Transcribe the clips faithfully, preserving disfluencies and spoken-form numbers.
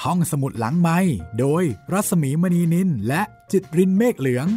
ห้องสมุดหลังไมค์โดยรัศมีมณีนินและจิตรินเมฆเหลือง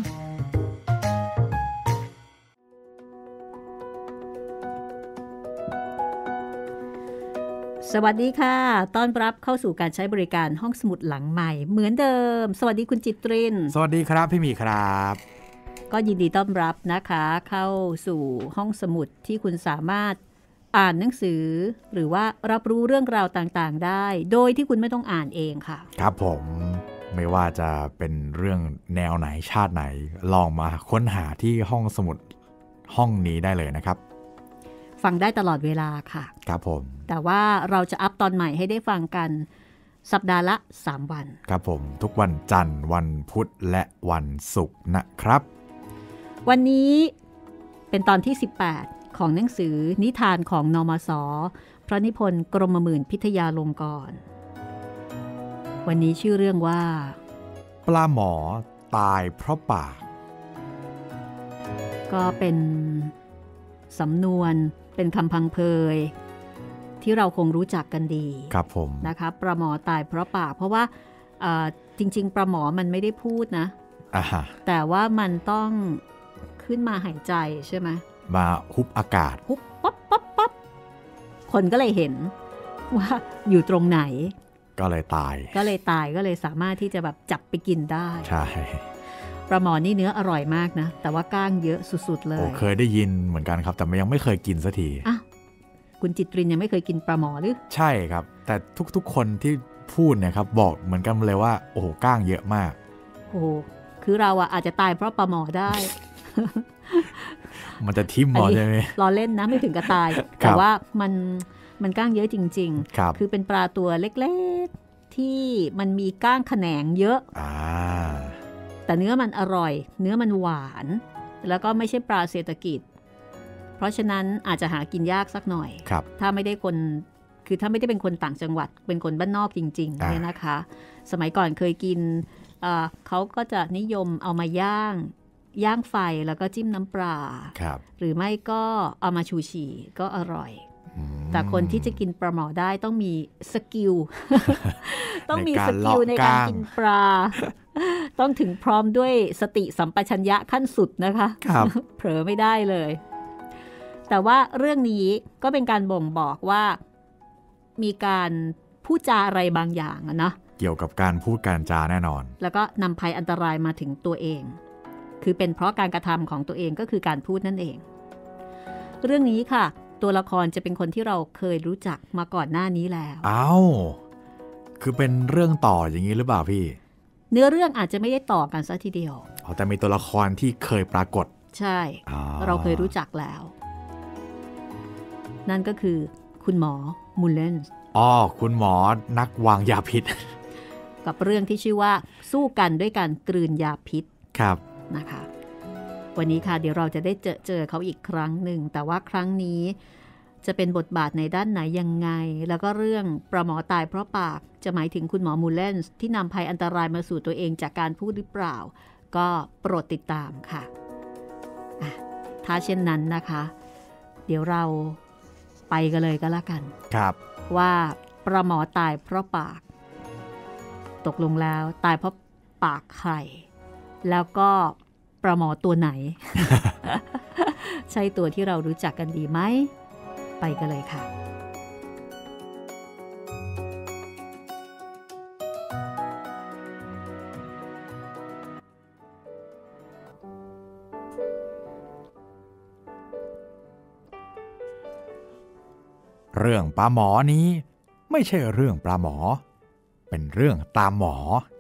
สวัสดีค่ะต้อนรับเข้าสู่การใช้บริการห้องสมุดหลังใหม่เหมือนเดิมสวัสดีคุณจิตรินสวัสดีครับพี่หมีครับก็ยินดีต้อนรับนะคะเข้าสู่ห้องสมุดที่คุณสามารถอ่านหนังสือหรือว่ารับรู้เรื่องราวต่างๆได้โดยที่คุณไม่ต้องอ่านเองค่ะครับผมไม่ว่าจะเป็นเรื่องแนวไหนชาติไหนลองมาค้นหาที่ห้องสมุดห้องนี้ได้เลยนะครับฟังได้ตลอดเวลาค่ะครับผมแต่ว่าเราจะอัพตอนใหม่ให้ได้ฟังกันสัปดาห์ละสามวันครับผมทุกวันจันทร์วันพุธและวันศุกร์นะครับวันนี้เป็นตอนที่สิบแปดของหนังสือนิทานของนมส.พระนิพนธ์กรมหมื่นพิทยาลงกรณ์วันนี้ชื่อเรื่องว่าปลาหมอตายเพราะปากก็เป็นสำนวนเป็นคำพังเพยที่เราคงรู้จักกันดีครับผมนะคะปลาหมอตายเพราะปากเพราะว่าจริงๆปลาหมอมันไม่ได้พูดนะแต่ว่ามันต้องขึ้นมาหายใจใช่ไหมมาฮุบอากาศฮุบป๊อปป๊อปป๊อปคนก็เลยเห็นว่าอยู่ตรงไหนก็เลยตายก็เลยตายก็เลยสามารถที่จะแบบจับไปกินได้ใช่ปลาหมอนี่เนื้ออร่อยมากนะแต่ว่าก้างเยอะสุดๆเลยโอ้เคยได้ยินเหมือนกันครับแต่ยังไม่เคยกินสักทีอ่ะคุณจิตรินยังไม่เคยกินปลาหมอหรือใช่ครับแต่ทุกๆคนที่พูดเนี่ยครับบอกเหมือนกันเลยว่าโอ้โหก้างเยอะมากโอ้คือเราอะอาจจะตายเพราะปลาหมอได้มันจะทิ่มหมอใช่ไหมล้อเล่นนะไม่ถึงกับตายแต่ว่ามันมันก้างเยอะจริงๆ ค, คือเป็นปลาตัวเล็กๆที่มันมีก้างแขนงเยอะแต่เนื้อมันอร่อยเนื้อมันหวานแล้วก็ไม่ใช่ปลาเศรษฐกิจเพราะฉะนั้นอาจจะหากินยากสักหน่อยถ้าไม่ได้คนคือถ้าไม่ได้เป็นคนต่างจังหวัดเป็นคนบ้านนอกจริงๆเนี่ยนะคะสมัยก่อนเคยกิน เอ่อ เขาก็จะนิยมเอามาย่างย่างไฟแล้วก็จิ้มน้ำปลาหรือไม่ก็เอามาชูชีก็อร่อยแต่คนที่จะกินปลาหมอได้ต้องมีสกิล ต้องมีสกิลในการกินปลาต้องถึงพร้อมด้วยสติสัมปชัญญะขั้นสุดนะคะเผลอไม่ได้เลยแต่ว่าเรื่องนี้ก็เป็นการบ่งบอกว่ามีการพูดจาอะไรบางอย่างอะเนาะเกี่ยวกับการพูดการจาแน่นอนแล้วก็นำภัยอันตรายมาถึงตัวเองคือเป็นเพราะการกระทำของตัวเองก็คือการพูดนั่นเองเรื่องนี้ค่ะตัวละครจะเป็นคนที่เราเคยรู้จักมาก่อนหน้านี้แล้วอ้าวคือเป็นเรื่องต่ออย่างนี้หรือเปล่าพี่เนื้อเรื่องอาจจะไม่ได้ต่อกันซะทีเดียวอ๋อแต่มีตัวละครที่เคยปรากฏใช่เราเคยรู้จักแล้วนั่นก็คือคุณหมอมูลเลนส์อ๋อคุณหมอนักวางยาพิษกับเรื่องที่ชื่อว่าสู้กันด้วยการกลืนยาพิษครับนะคะวันนี้ค่ะเดี๋ยวเราจะได้เจอเจอเขาอีกครั้งหนึ่งแต่ว่าครั้งนี้จะเป็นบทบาทในด้านไหนยังไงแล้วก็เรื่องปลาหมอตายเพราะปากจะหมายถึงคุณหมอมูลเลนส์ที่นำภัยอันตรายมาสู่ตัวเองจากการพูดหรือเปล่าก็โปรดติดตามค่ะถ้าเช่นนั้นนะคะเดี๋ยวเราไปกันเลยก็แล้วกันครับว่าปลาหมอตายเพราะปากตกลงแล้วตายเพราะปากใครแล้วก็ปลาหมอตัวไหน ใช่ตัวที่เรารู้จักกันดีไหมไปกันเลยค่ะเรื่องปลาหมอนี้ไม่ใช่เรื่องปลาหมอเป็นเรื่องตาหมอ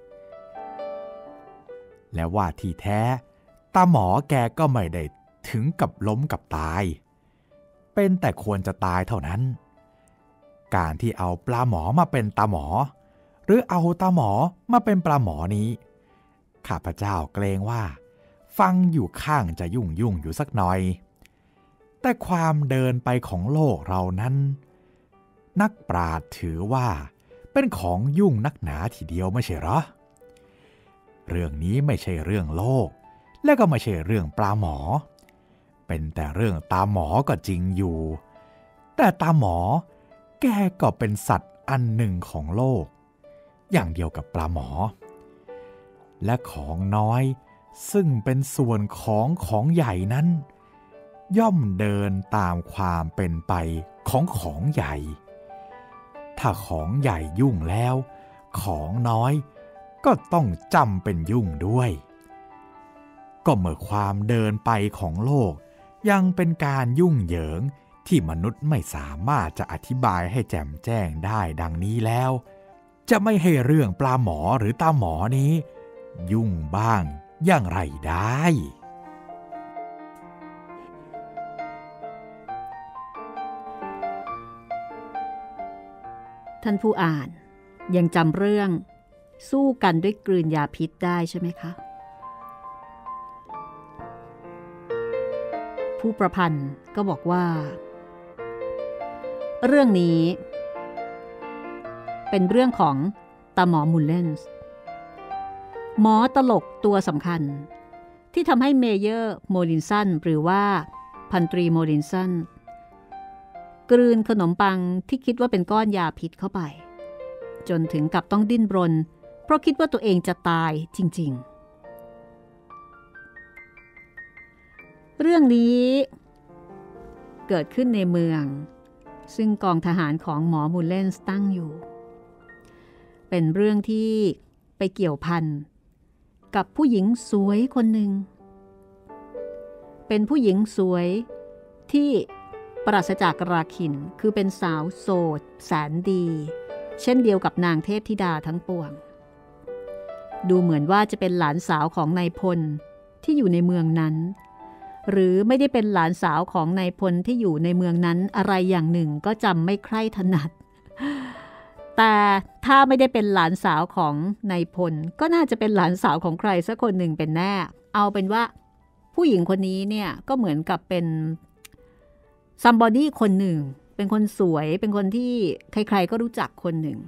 และว่าที่แท้ตาหมอแกก็ไม่ได้ถึงกับล้มกับตายเป็นแต่ควรจะตายเท่านั้นการที่เอาปลาหมอมาเป็นตาหมอหรือเอาตาหมอมาเป็นปลาหมอนี้ข้าพเจ้าเกรงว่าฟังอยู่ข้างจะยุ่งยุ่งอยู่สักหน่อยแต่ความเดินไปของโลกเรานั้นนักปราชญ์ถือว่าเป็นของยุ่งนักหนาทีเดียวไม่ใช่หรอเรื่องนี้ไม่ใช่เรื่องโลกและก็ไม่ใช่เรื่องปลาหมอเป็นแต่เรื่องตาหมอก็จริงอยู่แต่ตาหมอแกก็เป็นสัตว์อันหนึ่งของโลกอย่างเดียวกับปลาหมอและของน้อยซึ่งเป็นส่วนของของใหญ่นั้นย่อมเดินตามความเป็นไปของของใหญ่ถ้าของใหญ่ยุ่งแล้วของน้อยก็ต้องจำเป็นยุ่งด้วยก็เมื่อความเดินไปของโลกยังเป็นการยุ่งเหยิงที่มนุษย์ไม่สามารถจะอธิบายให้แจ่มแจ้งได้ดังนี้แล้วจะไม่ให้เรื่องปลาหมอหรือตาหมอนี้ยุ่งบ้างอย่างไรได้ท่านผู้อ่านยังจำเรื่องสู้กันด้วยกลืนยาพิษได้ใช่ไหมคะผู้ประพันธ์ก็บอกว่าเรื่องนี้เป็นเรื่องของตาหมอมูลเลนส์หมอตลกตัวสำคัญที่ทำให้เมเยอร์โมลินสันหรือว่าพันตรีโมลินสันกลืนขนมปังที่คิดว่าเป็นก้อนยาพิษเข้าไปจนถึงกับต้องดิ้นรนเพราะคิดว่าตัวเองจะตายจริงๆเรื่องนี้เกิดขึ้นในเมืองซึ่งกองทหารของหมอมูลเลนส์ตั้งอยู่เป็นเรื่องที่ไปเกี่ยวพันกับผู้หญิงสวยคนหนึ่งเป็นผู้หญิงสวยที่ปราศจากราคินคือเป็นสาวโสดแสนดีเช่นเดียวกับนางเทพธิดาทั้งปวงดูเหมือนว่าจะเป็นหลานสาวของนายพลที่อยู่ในเมืองนั้นหรือไม่ได้เป็นหลานสาวของนายพลที่อยู่ในเมืองนั้นอะไรอย่างหนึ่งก็จำไม่ใคร่ถนัดแต่ถ้าไม่ได้เป็นหลานสาวของนายพลก็น่าจะเป็นหลานสาวของใครสักคนหนึ่งเป็นแน่เอาเป็นว่าผู้หญิงคนนี้เนี่ยก็เหมือนกับเป็นซัมบอดี้คนหนึ่งเป็นคนสวยเป็นคนที่ใครๆก็รู้จักคนหนึ่ง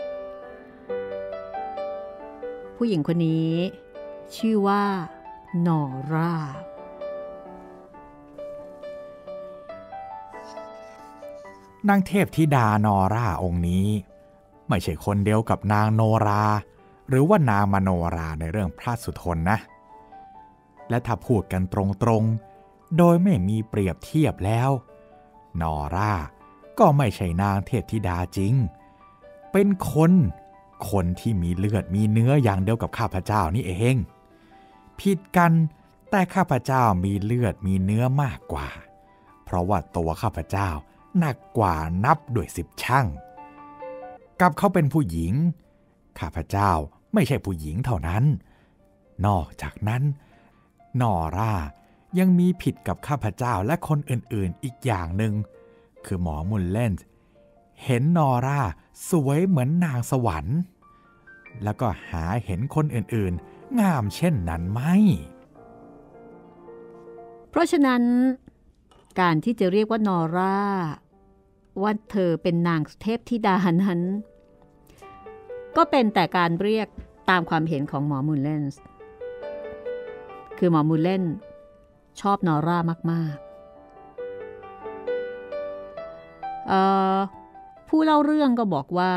ผู้หญิงคนนี้ชื่อว่านอร่านางเทพธิดานอร่าองค์นี้ไม่ใช่คนเดียวกับนางโนราหรือว่านางมโนราในเรื่องพระสุทนนะและถ้าพูดกันตรงๆโดยไม่มีเปรียบเทียบแล้วนอร่าก็ไม่ใช่นางเทพธิดาจริงเป็นคนคนที่มีเลือดมีเนื้ออย่างเดียวกับข้าพเจ้านี่เองผิดกันแต่ข้าพเจ้ามีเลือดมีเนื้อมากกว่าเพราะว่าตัวข้าพเจ้าหนักกว่านับด้วยสิบชั่งกับเขาเป็นผู้หญิงข้าพเจ้าไม่ใช่ผู้หญิงเท่านั้นนอกจากนั้นนอร่ายังมีผิดกับข้าพเจ้าและคนอื่นๆอีกอย่างหนึ่งคือหมอมุลเลนส์เห็นนอร่าสวยเหมือนนางสวรรค์แล้วก็หาเห็นคนอื่นๆงามเช่นนั้นไหมเพราะฉะนั้นการที่จะเรียกว่านอร่าว่าเธอเป็นนางเทพธิดานั้นก็เป็นแต่การเรียกตามความเห็นของหมอมูลเลนส์คือหมอมูลเลนส์ชอบนอร่ามากๆเอ่อผู้เล่าเรื่องก็บอกว่า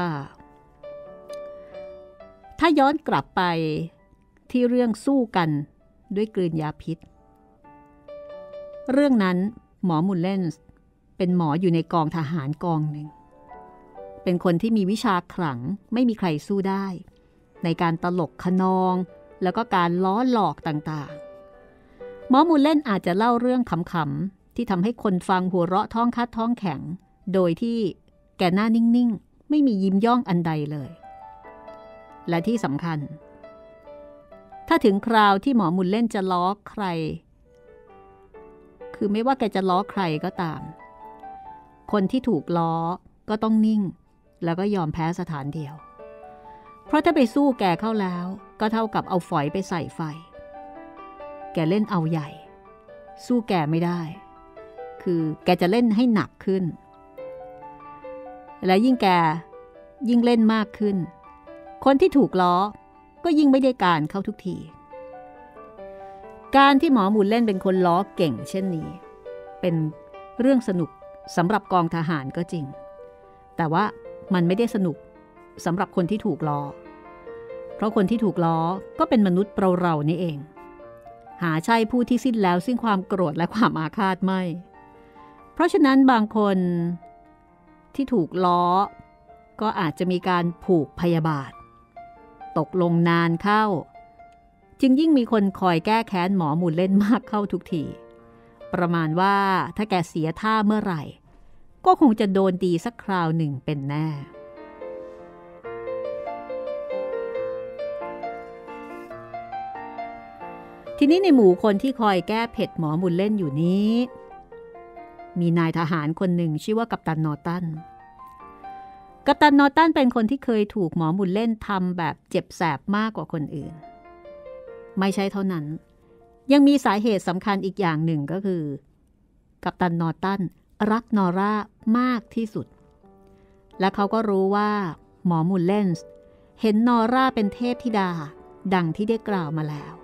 ถ้าย้อนกลับไปที่เรื่องสู้กันด้วยกลืนยาพิษเรื่องนั้นหมอมูลเลนส์เป็นหมออยู่ในกองทหารกองหนึ่งเป็นคนที่มีวิชาขลังไม่มีใครสู้ได้ในการตลกขนองแล้วก็การล้อหลอกต่างๆหมอมูลเลนอาจจะเล่าเรื่องขำๆที่ทำให้คนฟังหัวเราะท้องคัดท้องแข็งโดยที่แกหน้านิ่งๆไม่มียิ้มย่องอันใดเลยและที่สำคัญถ้าถึงคราวที่หมอมูลเลนจะล้อใครคือไม่ว่าแกจะล้อใครก็ตามคนที่ถูกล้อก็ต้องนิ่งแล้วก็ยอมแพ้สถานเดียวเพราะถ้าไปสู้แกเข้าแล้วก็เท่ากับเอาฝอยไปใส่ไฟแกเล่นเอาใหญ่สู้แกไม่ได้คือแกจะเล่นให้หนักขึ้นและยิ่งแกยิ่งเล่นมากขึ้นคนที่ถูกล้อก็ยิ่งไม่ได้การเข้าทุกทีการที่หมอมูลเล่นเป็นคนล้อเก่งเช่นนี้เป็นเรื่องสนุกสำหรับกองทหารก็จริงแต่ว่ามันไม่ได้สนุกสำหรับคนที่ถูกล้อราะคนที่ถูกล้อก็เป็นมนุษย์เราๆนี่เองหาใช่ผู้ที่สิ้นแล้วซึ่งความโกรธและความอาฆาตไม่เพราะฉะนั้นบางคนที่ถูกล้อก็อาจจะมีการผูกพยาบาทตกลงนานเข้าจึงยิ่งมีคนคอยแก้แค้นหมอหมุนเล่นมากเข้าทุกทีประมาณว่าถ้าแกเสียท่าเมื่อไหร่ก็คงจะโดนดีสักคราวหนึ่งเป็นแน่ทีนี้ในหมู่คนที่คอยแก้เผ็ดหมอหมุนเล่นอยู่นี้มีนายทหารคนหนึ่งชื่อว่ากัปตันนอร์ตันกัปตันนอร์ตันเป็นคนที่เคยถูกหมอหมุนเล่นทำแบบเจ็บแสบมากกว่าคนอื่นไม่ใช่เท่านั้นยังมีสาเหตุสำคัญอีกอย่างหนึ่งก็คือกัปตันนอร์ตันรักนอร่ามากที่สุดและเขาก็รู้ว่าหมอหมุนเล่นเห็นนอร่าเป็นเทพธิดาดังที่ได้กล่าวมาแล้ว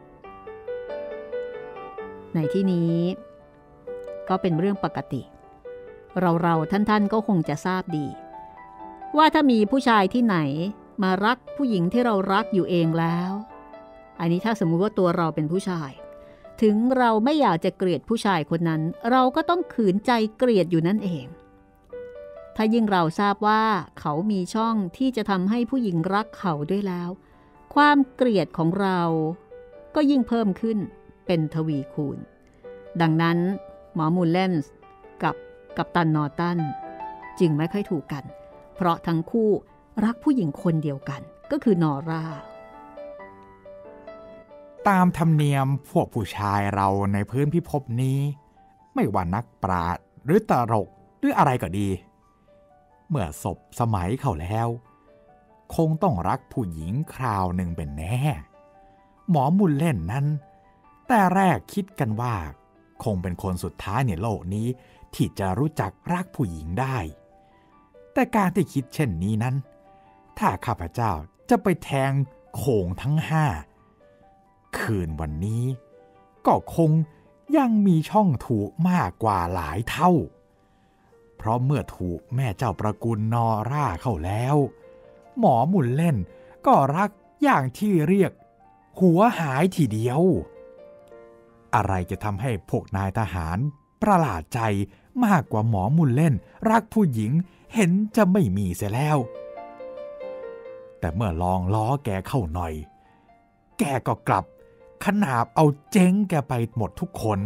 ในที่นี้ก็เป็นเรื่องปกติเราๆท่านๆก็คงจะทราบดีว่าถ้ามีผู้ชายที่ไหนมารักผู้หญิงที่เรารักอยู่เองแล้วอันนี้ถ้าสมมุติว่าตัวเราเป็นผู้ชายถึงเราไม่อยากจะเกลียดผู้ชายคนนั้นเราก็ต้องขืนใจเกลียดอยู่นั่นเองถ้ายิ่งเราทราบว่าเขามีช่องที่จะทำให้ผู้หญิงรักเขาด้วยแล้วความเกลียดของเราก็ยิ่งเพิ่มขึ้นเป็นทวีคูณดังนั้นหมอมูลเลนส์กับกัปตันนอร์ตันจึงไม่ค่อยถูกกันเพราะทั้งคู่รักผู้หญิงคนเดียวกันก็คือนอร่าตามธรรมเนียมพวกผู้ชายเราในพื้นพิภพนี้ไม่ว่านักปราชญ์หรือตลกหรืออะไรก็ดีเมื่อศพสมัยเข้าแล้วคงต้องรักผู้หญิงคราวหนึ่งเป็นแน่หมอมุลเล่นนั้นแต่แรกคิดกันว่าคงเป็นคนสุดท้ายในโลกนี้ที่จะรู้จักรักผู้หญิงได้แต่การที่คิดเช่นนี้นั้นถ้าข้าพเจ้าจะไปแทงโขงทั้งห้าคืนวันนี้ก็คงยังมีช่องถูกมากกว่าหลายเท่าเพราะเมื่อถูกแม่เจ้าประกุลนอร่าเข้าแล้วหมอมุลเล่นก็รักอย่างที่เรียกหัวหายทีเดียวอะไรจะทำให้พวกนายทหารประหลาดใจมากกว่าหมอมุลเล่นรักผู้หญิงเห็นจะไม่มีเสียแล้วแต่เมื่อลองล้อแกเข้าหน่อยแกก็กลับขนาบเอาเจ๊งแกไปหมดทุกคน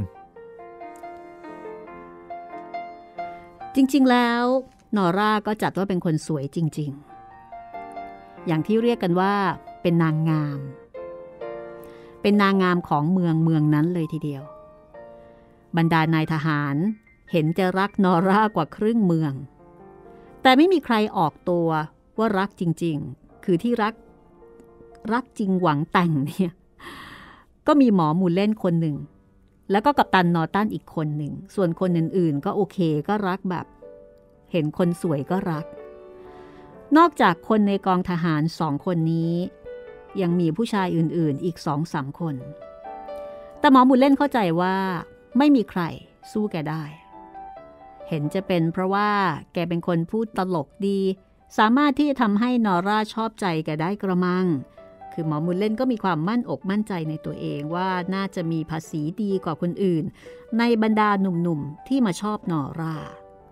จริงๆแล้วนอร่าก็จัดว่าเป็นคนสวยจริงๆอย่างที่เรียกกันว่าเป็นนางงามเป็นนางงามของเมืองเมืองนั้นเลยทีเดียวบรรดานายทหารเห็นจะรักนอร่ากว่าครึ่งเมืองแต่ไม่มีใครออกตัวว่ารักจริงๆคือที่รักรักจริงหวังแต่งเนี่ยก็มีหมอมูลเล่นคนหนึ่งแล้วก็กัปตันนอร์ตันอีกคนหนึ่งส่วนคนอื่นๆก็โอเคก็รักแบบเห็นคนสวยก็รักนอกจากคนในกองทหารสองคนนี้ยังมีผู้ชายอื่นๆอีกสองสามคนแต่หมอมูลเล่นเข้าใจว่าไม่มีใครสู้แกได้เห็นจะเป็นเพราะว่าแกเป็นคนพูดตลกดีสามารถที่จะทำให้นอร่าชอบใจแกได้กระมังคือหมอมูลเล่นก็มีความมั่นอกมั่นใจในตัวเองว่าน่าจะมีภาษีดีกว่าคนอื่นในบรรดาหนุ่มๆที่มาชอบนอร่า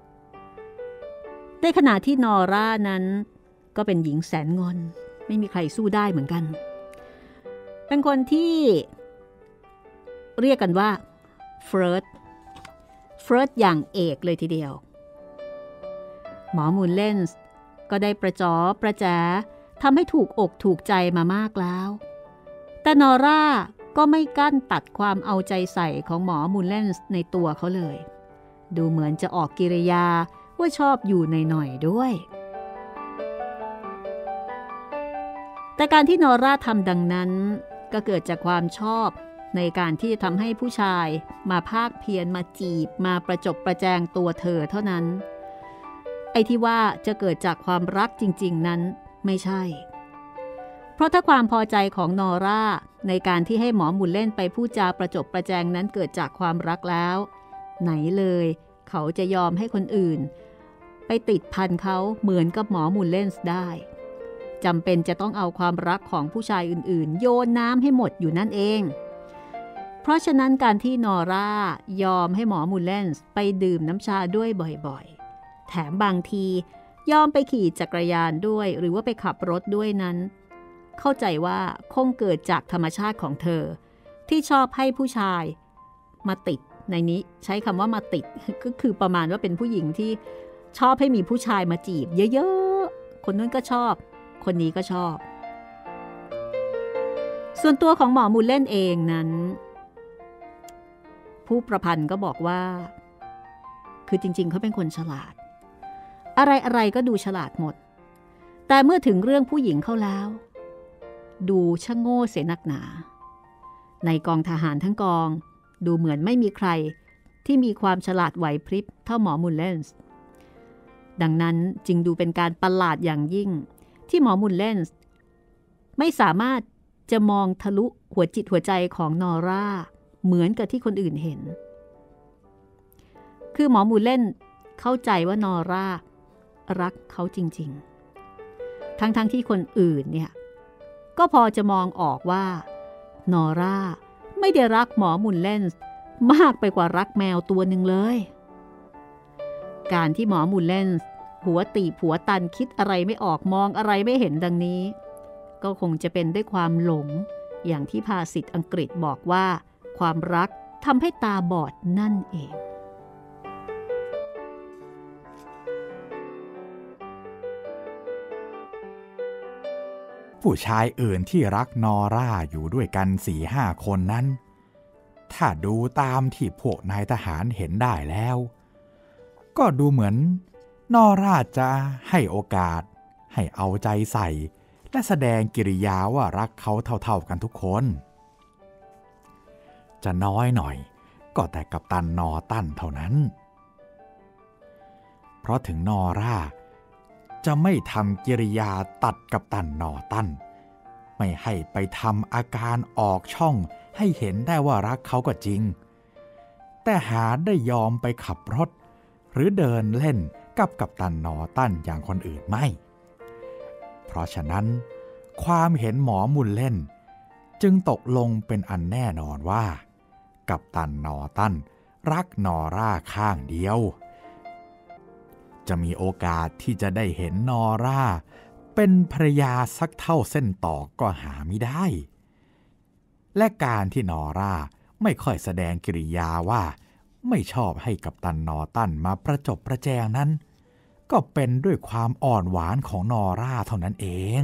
ในขณะที่นอร่านั้นก็เป็นหญิงแสนงอนไม่มีใครสู้ได้เหมือนกันเป็นคนที่เรียกกันว่าเฟิร์สเฟิร์สอย่างเอกเลยทีเดียวหมอมูลเล่นก็ได้ประจอประแจทำให้ถูกอกถูกใจมามากแล้วแต่นอร่าก็ไม่กั้นตัดความเอาใจใส่ของหมอมูลเล่นในตัวเขาเลยดูเหมือนจะออกกิริยาว่าชอบอยู่ในหน่อยด้วยแต่การที่นอร่าทำดังนั้นก็เกิดจากความชอบในการที่จะทำให้ผู้ชายมาภาคเพียรมาจีบมาประจบประแจงตัวเธอเท่านั้นไอ้ที่ว่าจะเกิดจากความรักจริงๆนั้นไม่ใช่เพราะถ้าความพอใจของนอร่าในการที่ให้หมอมูลเล่นไปพูดจาประจบประแจงนั้นเกิดจากความรักแล้วไหนเลยเขาจะยอมให้คนอื่นไปติดพันเขาเหมือนกับหมอมูลเล่นได้จำเป็นจะต้องเอาความรักของผู้ชายอื่นๆโยนน้ำให้หมดอยู่นั่นเองเพราะฉะนั้นการที่นอร่ายอมให้หมอมูลเลนส์ไปดื่มน้ำชาด้วยบ่อยๆแถมบางทียอมไปขี่จักรยานด้วยหรือว่าไปขับรถด้วยนั้นเข้าใจว่าคงเกิดจากธรรมชาติของเธอที่ชอบให้ผู้ชายมาติดในนี้ใช้คำว่ามาติดก็คือประมาณว่าเป็นผู้หญิงที่ชอบให้มีผู้ชายมาจีบเยอะๆคนนู้นก็ชอบคนนี้ก็ชอบส่วนตัวของหมอมูลเล่นเองนั้นผู้ประพันธ์ก็บอกว่าคือจริงๆเขาเป็นคนฉลาดอะไรๆก็ดูฉลาดหมดแต่เมื่อถึงเรื่องผู้หญิงเข้าแล้วดูชะโง่เสียนักหนาในกองทหารทั้งกองดูเหมือนไม่มีใครที่มีความฉลาดไหวพริบเท่าหมอมูลเลนส์ดังนั้นจึงดูเป็นการประหลาดอย่างยิ่งที่หมอมูลเลนส์ไม่สามารถจะมองทะลุหัวจิตหัวใจของนอร่าเหมือนกับที่คนอื่นเห็นคือหมอมูลเลนส์เข้าใจว่านอร่ารักเขาจริงๆทั้งๆ ท, ที่คนอื่นเนี่ยก็พอจะมองออกว่านอร่าไม่ได้รักหมอมูลเลนส์มากไปกว่ารักแมวตัวหนึ่งเลยการที่หมอมูลเลนส์หัวตีหัวตันคิดอะไรไม่ออกมองอะไรไม่เห็นดังนี้ก็คงจะเป็นด้วยความหลงอย่างที่ภาษิตอังกฤษบอกว่าความรักทำให้ตาบอดนั่นเองผู้ชายอื่นที่รักนอร่าอยู่ด้วยกันสี่ห้าคนนั้นถ้าดูตามที่พวกนายทหารเห็นได้แล้วก็ดูเหมือนนอร่าจะให้โอกาสให้เอาใจใส่และแสดงกิริยาว่ารักเขาเท่าๆกันทุกคนจะน้อยหน่อยก็แต่กัปตันนอตันเท่านั้นเพราะถึงนอร่าจะไม่ทำกิริยาตัดกัปตันนอตันไม่ให้ไปทำอาการออกช่องให้เห็นได้ว่ารักเขาก็จริงแต่หาได้ยอมไปขับรถหรือเดินเล่นกับกัปตันนอตันอย่างคนอื่นไม่เพราะฉะนั้นความเห็นหมอมุลเล่นจึงตกลงเป็นอันแน่นอนว่ากัปตันนอตันรักนอร่าข้างเดียวจะมีโอกาสที่จะได้เห็นนอร่าเป็นภรรยาสักเท่าเส้นตอกก็หาไม่ได้และการที่นอร่าไม่ค่อยแสดงกิริยาว่าไม่ชอบให้กัปตันนอตันมาประจบประแจงนั้นก็เป็นด้วยความอ่อนหวานของนอร่าเท่านั้นเอง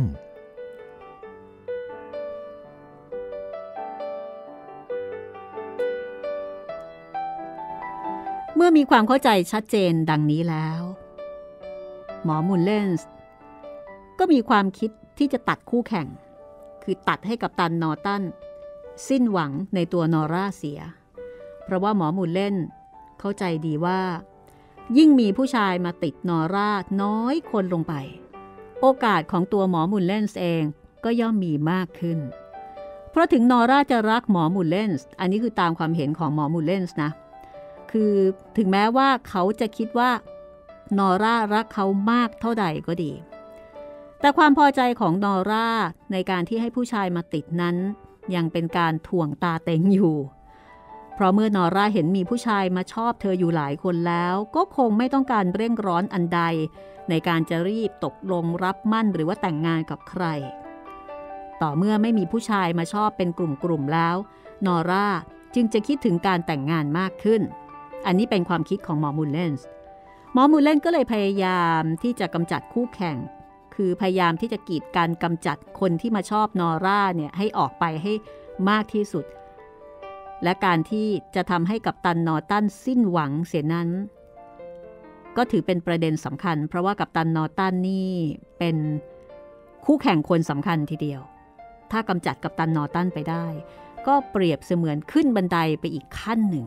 เมื่อมีความเข้าใจชัดเจนดังนี้แล้วหมอมูลเลนส์ก็มีความคิดที่จะตัดคู่แข่งคือตัดให้กัปตันนอตันสิ้นหวังในตัวนอร่าเสียเพราะว่าหมอมูลเล่นเข้าใจดีว่ายิ่งมีผู้ชายมาติดนอร่าน้อยคนลงไปโอกาสของตัวหมอมูลเลนส์เองก็ย่อมมีมากขึ้นเพราะถึงนอร่าจะรักหมอมูลเลนส์อันนี้คือตามความเห็นของหมอมูลเลนส์นะคือถึงแม้ว่าเขาจะคิดว่านอร่ารักเขามากเท่าใดก็ดีแต่ความพอใจของนอร่าในการที่ให้ผู้ชายมาติดนั้นยังเป็นการถ่วงตาเต็งอยู่เพราะเมื่อนอร่าเห็นมีผู้ชายมาชอบเธออยู่หลายคนแล้วก็คงไม่ต้องการเร่งร้อนอันใดในการจะรีบตกลงรับมั่นหรือว่าแต่งงานกับใครต่อเมื่อไม่มีผู้ชายมาชอบเป็นกลุ่มๆแล้วนอร่าจึงจะคิดถึงการแต่งงานมากขึ้นอันนี้เป็นความคิดของหมอมูลเลนส์หมอมูลเลนส์ก็เลยพยายามที่จะกำจัดคู่แข่งคือพยายามที่จะกีดกันกำจัดคนที่มาชอบนอร่าเนี่ยให้ออกไปให้มากที่สุดและการที่จะทำให้กัปตันนอตันสิ้นหวังเสียนั้นก็ถือเป็นประเด็นสำคัญเพราะว่ากัปตันนอตันนี่เป็นคู่แข่งคนสำคัญทีเดียวถ้ากำจัดกัปตันนอตันไปได้ก็เปรียบเสมือนขึ้นบันไดไปอีกขั้นหนึ่ง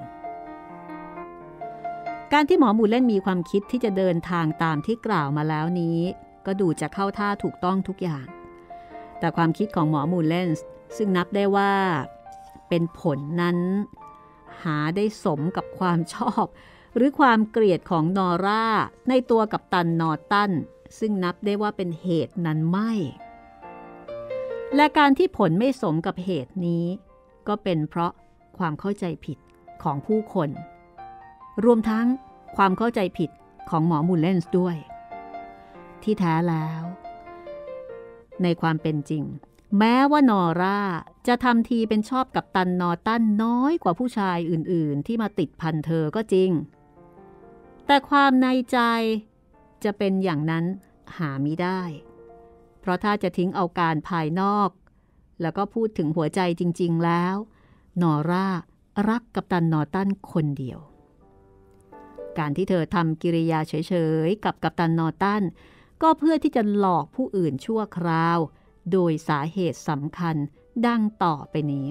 การที่หมอมูลเล่นมีความคิดที่จะเดินทางตามที่กล่าวมาแล้วนี้ก็ดูจะเข้าท่าถูกต้องทุกอย่างแต่ความคิดของหมอมูลเลนส์ซึ่งนับได้ว่าเป็นผลนั้นหาได้สมกับความชอบหรือความเกลียดของนอร่าในตัวกัปตันนอตันซึ่งนับได้ว่าเป็นเหตุนั้นไม่และการที่ผลไม่สมกับเหตุนี้ก็เป็นเพราะความเข้าใจผิดของผู้คนรวมทั้งความเข้าใจผิดของหมอมูลเลนส์ด้วยที่แท้แล้วในความเป็นจริงแม้ว่านอร่าจะทำทีเป็นชอบกัปตันนอร์ตันน้อยกว่าผู้ชายอื่นๆที่มาติดพันเธอก็จริงแต่ความในใจจะเป็นอย่างนั้นหามิได้เพราะถ้าจะทิ้งเอาการภายนอกแล้วก็พูดถึงหัวใจจริงๆแล้วนอร่ารักกัปตันนอร์ตันคนเดียวการที่เธอทำกิริยาเฉยๆกับกัปตันนอร์ตันก็เพื่อที่จะหลอกผู้อื่นชั่วคราวโดยสาเหตุสำคัญดังต่อไปนี้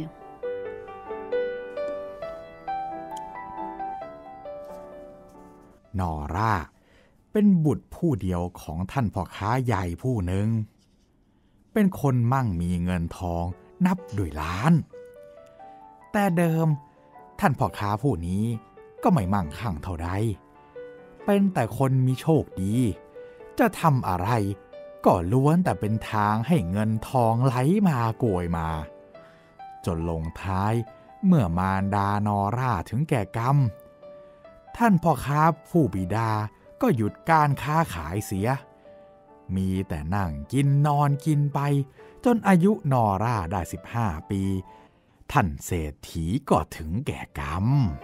นอร่าเป็นบุตรผู้เดียวของท่านพ่อค้าใหญ่ผู้หนึ่งเป็นคนมั่งมีเงินทองนับด้วยล้านแต่เดิมท่านพ่อค้าผู้นี้ก็ไม่มั่งคั่งเท่าใดเป็นแต่คนมีโชคดีจะทำอะไรก็ล้วนแต่เป็นทางให้เงินทองไหลมาโกยมาจนลงท้ายเมื่อมารดานอร่าถึงแก่กรรมท่านพ่อค้าผู้บิดาก็หยุดการค้าขายเสียมีแต่นั่งกินนอนกินไปจนอายุนอร่าได้สิบห้าปีท่านเศรษฐีก็ถึงแก่กรรม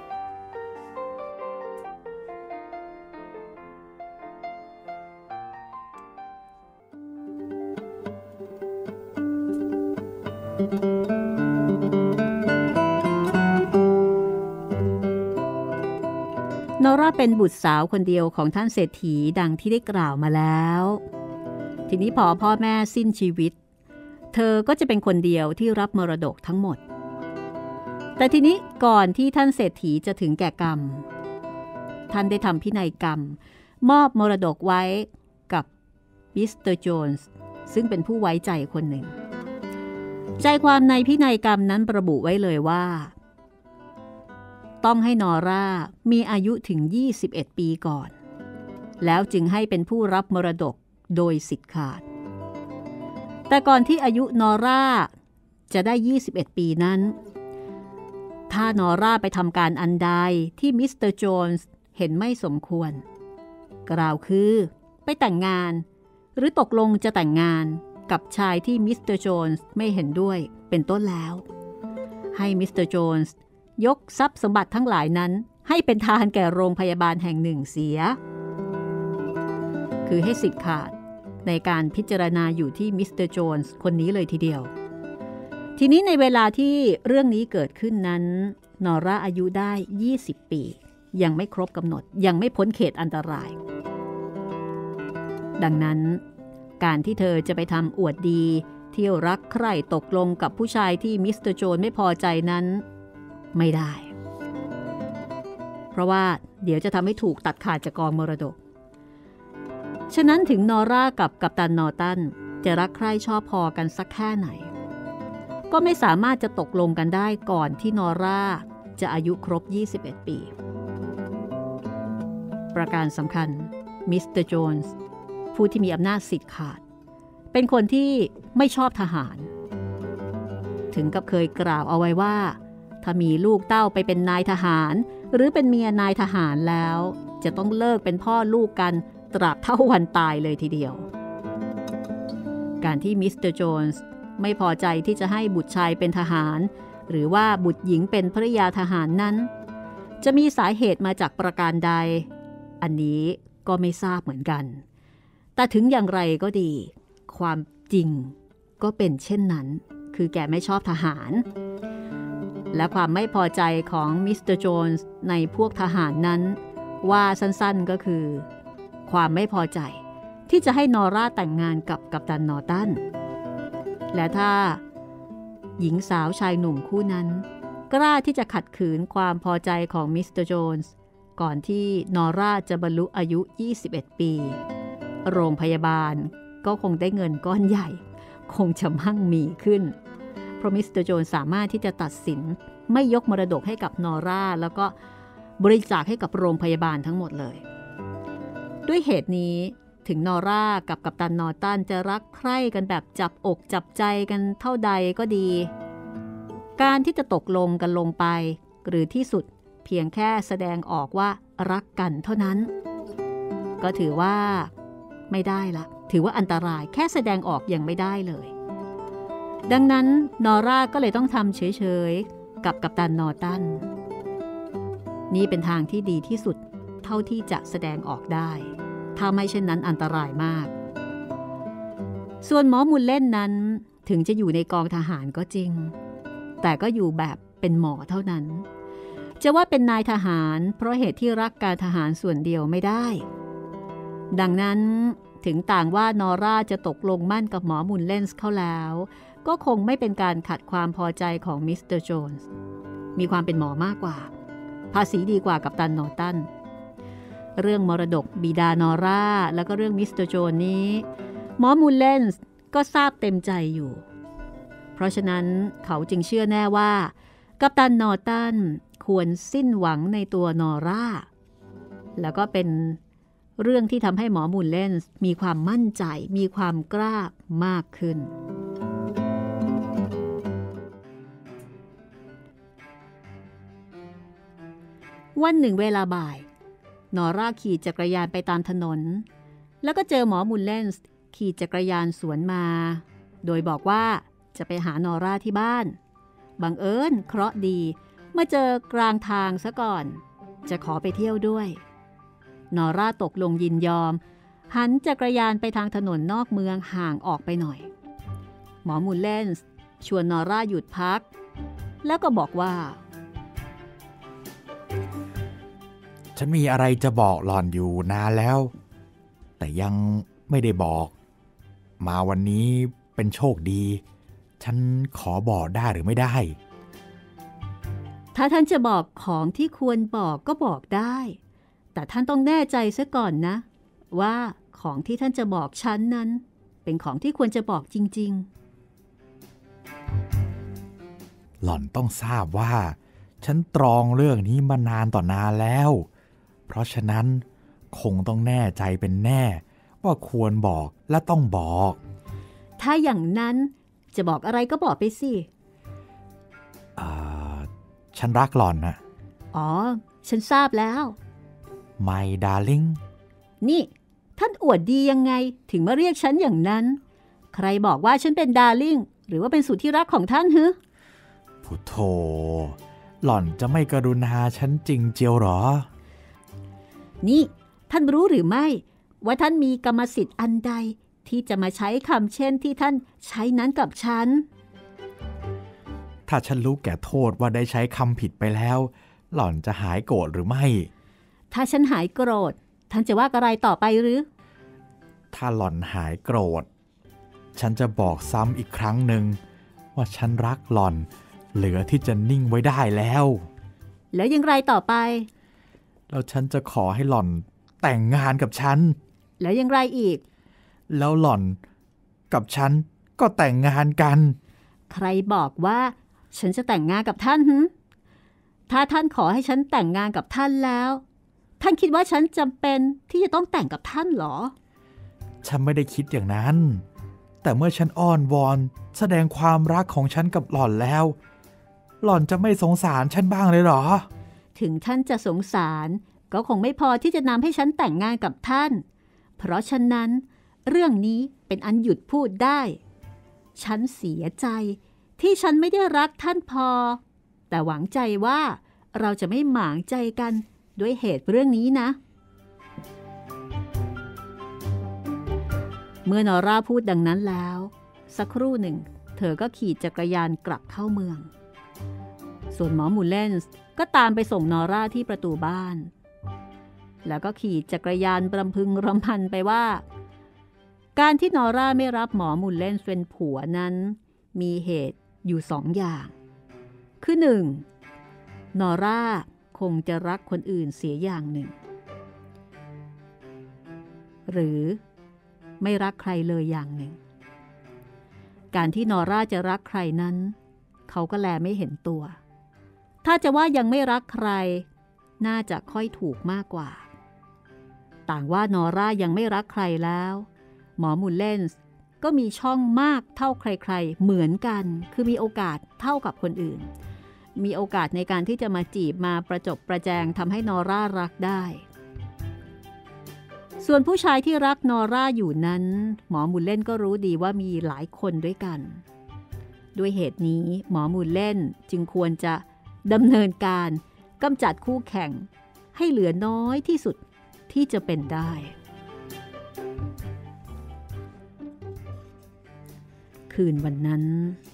นอร่าเป็นบุตรสาวคนเดียวของท่านเศรษฐีดังที่ได้กล่าวมาแล้วทีนี้พอพ่อแม่สิ้นชีวิตเธอก็จะเป็นคนเดียวที่รับมรดกทั้งหมดแต่ทีนี้ก่อนที่ท่านเศรษฐีจะถึงแก่กรรมท่านได้ทำพินัยกรรมมอบมรดกไว้กับมิสเตอร์โจนส์ซึ่งเป็นผู้ไว้ใจคนหนึ่งใจความในพินัยกรรมนั้นระบุไว้เลยว่าต้องให้นอร่ามีอายุถึงยี่สิบเอ็ดปีก่อนแล้วจึงให้เป็นผู้รับมรดกโดยสิทธิ์ขาดแต่ก่อนที่อายุนอร่าจะได้ยี่สิบเอ็ดปีนั้นถ้านอร่าไปทำการอันใดที่มิสเตอร์โจนส์เห็นไม่สมควรกล่าวคือไปแต่งงานหรือตกลงจะแต่งงานกับชายที่มิสเตอร์โจนส์ไม่เห็นด้วยเป็นต้นแล้วให้มิสเตอร์โจนส์ยกทรัพย์สมบัติทั้งหลายนั้นให้เป็นทานแก่โรงพยาบาลแห่งหนึ่งเสียคือให้สิทธิ์ขาดในการพิจารณาอยู่ที่มิสเตอร์โจนส์คนนี้เลยทีเดียวทีนี้ในเวลาที่เรื่องนี้เกิดขึ้นนั้นนอร่าอายุได้ยี่สิบปียังไม่ครบกำหนดยังไม่พ้นเขตอันตรายดังนั้นการที่เธอจะไปทำอวดดีเที่ยวรักใคร่ตกลงกับผู้ชายที่มิสเตอร์โจนไม่พอใจนั้นไม่ได้เพราะว่าเดี๋ยวจะทำให้ถูกตัดขาดจากกองมรดกฉะนั้นถึงนอร่ากับกัปตันนอร์ตันจะรักใคร่ชอบพอกันสักแค่ไหนก็ไม่สามารถจะตกลงกันได้ก่อนที่นอร่าจะอายุครบยี่สิบเอ็ดปีประการสำคัญมิสเตอร์โจนส์ผู้ที่มีอำนาจสิทธิ์ขาดเป็นคนที่ไม่ชอบทหารถึงกับเคยกล่าวเอาไว้ว่าถ้ามีลูกเต้าไปเป็นนายทหารหรือเป็นเมียนายทหารแล้วจะต้องเลิกเป็นพ่อลูกกันตราบเท่าวันตายเลยทีเดียวการที่มิสเตอร์โจนส์ไม่พอใจที่จะให้บุตรชายเป็นทหารหรือว่าบุตรหญิงเป็นภริยาทหารนั้นจะมีสาเหตุมาจากประการใดอันนี้ก็ไม่ทราบเหมือนกันแต่ถึงอย่างไรก็ดีความจริงก็เป็นเช่นนั้นคือแกไม่ชอบทหารและความไม่พอใจของมิสเตอร์โจนส์ในพวกทหารนั้นว่าสั้นๆก็คือความไม่พอใจที่จะให้นอร่าแต่งงานกับกัปตันนอร์ตันและถ้าหญิงสาวชายหนุ่มคู่นั้นกล้าที่จะขัดขืนความพอใจของมิสเตอร์โจนส์ก่อนที่นอร่าจะบรรลุอายุยี่สิบเอ็ดปีโรงพยาบาลก็คงได้เงินก้อนใหญ่คงจะมั่งมีขึ้นเพราะมิสเตอร์โจนส์สามารถที่จะตัดสินไม่ยกมรดกให้กับนอร่าแล้วก็บริจาคให้กับโรงพยาบาลทั้งหมดเลยด้วยเหตุนี้ถึงนอร่ากับกัปตันนอร์ตันจะรักใคร่กันแบบจับอกจับใจกันเท่าใดก็ดีการที่จะตกลงกันลงไปหรือที่สุดเพียงแค่แสดงออกว่ารักกันเท่านั้นก็ถือว่าไม่ได้ละถือว่าอันตรายแค่แสดงออกยังไม่ได้เลยดังนั้นนอร่าก็เลยต้องทำเฉยๆกับกัปตันนอร์ตันนี่เป็นทางที่ดีที่สุดเท่าที่จะแสดงออกได้ถ้าไม่เช่นนั้นอันตรายมากส่วนหมอมุลเล่นนั้นถึงจะอยู่ในกองทหารก็จริงแต่ก็อยู่แบบเป็นหมอเท่านั้นจะว่าเป็นนายทหารเพราะเหตุที่รักการทหารส่วนเดียวไม่ได้ดังนั้นถึงต่างว่านอร่าจะตกลงมั่นกับหมอมุลเลนส์เข้าแล้วก็คงไม่เป็นการขัดความพอใจของมิสเตอร์โจนส์มีความเป็นหมอมากกว่าภาษีดีกว่ากัปตันนอร์ตันเรื่องมรดกบิดานอร่าแล้วก็เรื่องมิสเตอร์โจนนี้หมอมุลเลนส์ก็ทราบเต็มใจอยู่เพราะฉะนั้นเขาจึงเชื่อแน่ว่ากัปตันนอร์ตันควรสิ้นหวังในตัวนอร่าแล้วก็เป็นเรื่องที่ทำให้หมอมุลเลนส์มีความมั่นใจมีความกล้ามากขึ้นวันหนึ่งเวลาบ่ายนอร่าขี่จักรยานไปตามถนนแล้วก็เจอหมอมุลเลนส์ขี่จักรยานสวนมาโดยบอกว่าจะไปหานอร่าที่บ้านบังเอิญเคราะห์ดีเมื่อเจอกลางทางซะก่อนจะขอไปเที่ยวด้วยนอร่าตกลงยินยอมหันจักรยานไปทางถนนนอกเมืองห่างออกไปหน่อยหมอมุลเลนส์ชวนนอร่าหยุดพักแล้วก็บอกว่าฉันมีอะไรจะบอกหล่อนอยู่นานแล้วแต่ยังไม่ได้บอกมาวันนี้เป็นโชคดีฉันขอบอกได้หรือไม่ได้ถ้าท่านจะบอกของที่ควรบอกก็บอกได้แต่ท่านต้องแน่ใจซะก่อนนะว่าของที่ท่านจะบอกฉันนั้นเป็นของที่ควรจะบอกจริงๆหล่อนต้องทราบว่าฉันตรองเรื่องนี้มานานต่อนานแล้วเพราะฉะนั้นคงต้องแน่ใจเป็นแน่ว่าควรบอกและต้องบอกถ้าอย่างนั้นจะบอกอะไรก็บอกไปสิอ่าฉันรักหล่อนนะอ๋อฉันทราบแล้ว My darling นี่ท่านอวดดียังไงถึงมาเรียกฉันอย่างนั้นใครบอกว่าฉันเป็นดาร์ลิงหรือว่าเป็นสุดที่รักของท่านฮึพุทโธหล่อนจะไม่กรุณาฉันจริงเจียวหรอนี่ท่านรู้หรือไม่ว่าท่านมีกรรมสิทธิ์อันใดที่จะมาใช้คำเช่นที่ท่านใช้นั้นกับฉันถ้าฉันรู้แก่โทษว่าได้ใช้คำผิดไปแล้วหล่อนจะหายโกรธหรือไม่ถ้าฉันหายโกรธท่านจะว่าอะไรต่อไปหรือถ้าหล่อนหายโกรธฉันจะบอกซ้ำอีกครั้งหนึ่งว่าฉันรักหล่อนเหลือที่จะนิ่งไว้ได้แล้วแล้วยังไรต่อไปแล้วฉันจะขอให้หล่อนแต่งงานกับฉันแล้วยังไรอีกแล้วหล่อนกับฉันก็แต่งงานกันใครบอกว่าฉันจะแต่งงานกับท่านหึถ้าท่านขอให้ฉันแต่งงานกับท่านแล้วท่านคิดว่าฉันจำเป็นที่จะต้องแต่งกับท่านหรอฉันไม่ได้คิดอย่างนั้นแต่เมื่อฉันอ้อนวอนแสดงความรักของฉันกับหล่อนแล้วหล่อนจะไม่สงสารฉันบ้างเลยหรอถึงท่านจะสงสารก็คงไม่พอที่จะนำให้ฉันแต่งงานกับท่านเพราะฉะนั้นเรื่องนี้เป็นอันหยุดพูดได้ฉันเสียใจที่ฉันไม่ได้รักท่านพอแต่หวังใจว่าเราจะไม่หมางใจกันด้วยเหตุเรื่องนี้นะเมื่อนอร่าพูดดังนั้นแล้วสักครู่หนึ่งเธอก็ขี่จักรยานกลับเข้าเมืองส่วนหมอมูลเลนส์ก็ตามไปส่งนอร่าที่ประตูบ้านแล้วก็ขี่จักรยานรำพึงรำพันไปว่าการที่นอร่าไม่รับหมอมูลเลนส์เป็นผัวนั้นมีเหตุอยู่สองอย่างคือหนึ่งนอร่าคงจะรักคนอื่นเสียอย่างหนึ่งหรือไม่รักใครเลยอย่างหนึ่งการที่นอร่าจะรักใครนั้นเขาก็แลไม่เห็นตัวถ้าจะว่ายังไม่รักใครน่าจะค่อยถูกมากกว่าต่างว่านอร่ายังไม่รักใครแล้วหมอมูลเลนส์ก็มีช่องมากเท่าใครๆเหมือนกันคือมีโอกาสเท่ากับคนอื่นมีโอกาสในการที่จะมาจีบมาประจบประแจงทำให้นอร่ารักได้ส่วนผู้ชายที่รักนอร่าอยู่นั้นหมอมูลเล่นก็รู้ดีว่ามีหลายคนด้วยกันด้วยเหตุนี้หมอมูลเล่นจึงควรจะดำเนินการกำจัดคู่แข่งให้เหลือน้อยที่สุดที่จะเป็นได้คืนวันนั้น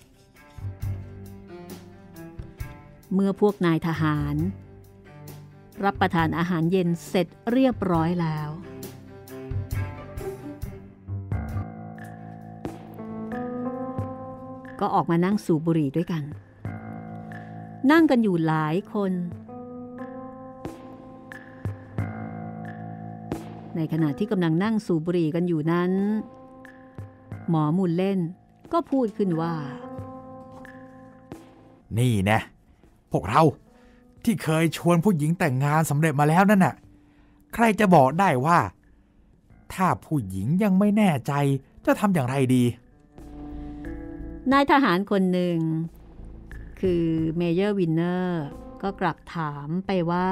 เมื่อพวกนายทหารรับประทานอาหารเย็นเสร็จเรียบร้อยแล้วก็ออกมานั่งสูบบุหรี่ด้วยกันนั่งกันอยู่หลายคนในขณะที่กำลังนั่งสูบบุหรี่กันอยู่นั้นหมอมูลเล่นก็พูดขึ้นว่านี่นะพวกเราที่เคยชวนผู้หญิงแต่งงานสำเร็จมาแล้วนั่นน่ะใครจะบอกได้ว่าถ้าผู้หญิงยังไม่แน่ใจจะทำอย่างไรดีนายทหารคนหนึ่งคือเมเยอร์วินเนอร์ก็กลับถามไปว่า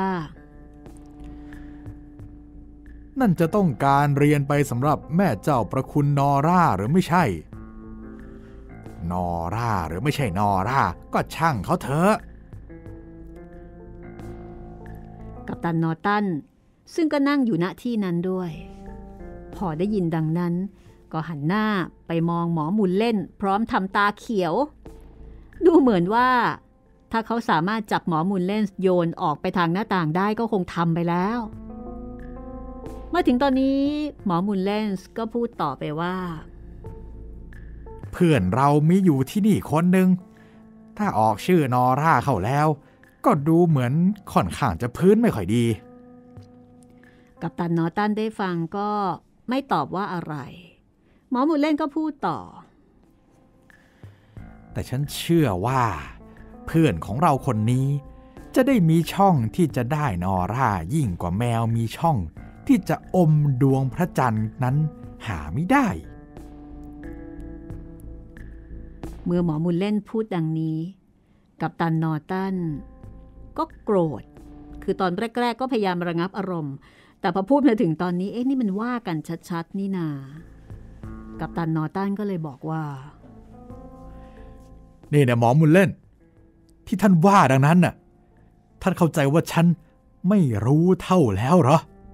นั่นจะต้องการเรียนไปสำหรับแม่เจ้าประคุณนอร่าหรือไม่ใช่นอร่าหรือไม่ใช่นอร่าก็ช่างเขาเถอะกัปตันนอร์ตันซึ่งก็นั่งอยู่ณที่นั้นด้วยพอได้ยินดังนั้นก็หันหน้าไปมองหมอมูลเล่นพร้อมทำตาเขียวดูเหมือนว่าถ้าเขาสามารถจับหมอมูลเล่นโยนออกไปทางหน้าต่างได้ก็คงทำไปแล้วเมื่อถึงตอนนี้หมอมูลเล่นก็พูดต่อไปว่าเพื่อนเรามีอยู่ที่นี่คนหนึ่งถ้าออกชื่อนอร่าเข้าแล้วก็ดูเหมือนค่อนข้างจะพื้นไม่ค่อยดีกัปตันนอร์ตันได้ฟังก็ไม่ตอบว่าอะไรหมอมูลเล่นก็พูดต่อแต่ฉันเชื่อว่าเพื่อนของเราคนนี้จะได้มีช่องที่จะได้นอร่ายิ่งกว่าแมวมีช่องที่จะอมดวงพระจันทร์นั้นหาไม่ได้เมื่อหมอมูลเล่นพูดดังนี้กัปตันนอร์ตันก็โกรธคือตอนแรกๆก็พยายามระงับอารมณ์แต่พอพูดมาถึงตอนนี้เอ๊ะนี่มันว่ากันชัดๆนี่นากัปตันนอร์ตันก็เลยบอกว่านี่นะหมอมูลเล่นที่ท่านว่าดังนั้นน่ะท่านเข้าใจว่าฉันไม่รู้เท่าแล้วเหรอ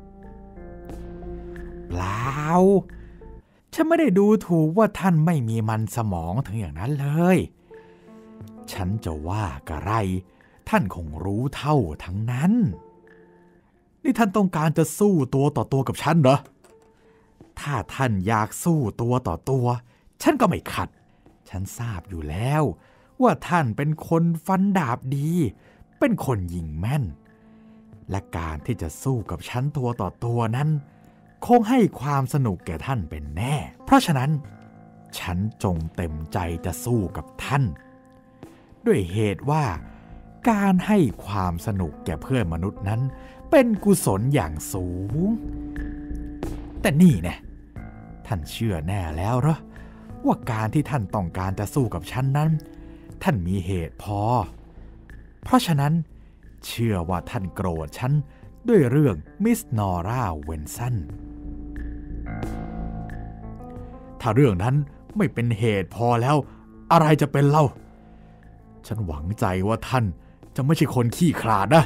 เปล่าฉันไม่ได้ดูถูกว่าท่านไม่มีมันสมองถึงอย่างนั้นเลยฉันจะว่ากะไรท่านคงรู้เท่าทั้งนั้นนี่ท่านต้องการจะสู้ตัวต่อตัวกับฉันเหรอถ้าท่านอยากสู้ตัวต่อตัวฉันก็ไม่ขัดฉันทราบอยู่แล้วว่าท่านเป็นคนฟันดาบดีเป็นคนยิงแม่นและการที่จะสู้กับฉันตัวต่อตัวนั้นคงให้ความสนุกแก่ท่านเป็นแน่เพราะฉะนั้นฉันจงเต็มใจจะสู้กับท่านด้วยเหตุว่าการให้ความสนุกแก่เพื่อนมนุษย์นั้นเป็นกุศลอย่างสูงแต่นี่เนี่ยท่านเชื่อแน่แล้วเหรอว่าการที่ท่านต้องการจะสู้กับฉันนั้นท่านมีเหตุพอเพราะฉะนั้นเชื่อว่าท่านโกรธฉันด้วยเรื่องมิสนอร่าเวนสันถ้าเรื่องนั้นไม่เป็นเหตุพอแล้วอะไรจะเป็นเล่าฉันหวังใจว่าท่านจะไม่ใช่คนขี้ขลาดนะ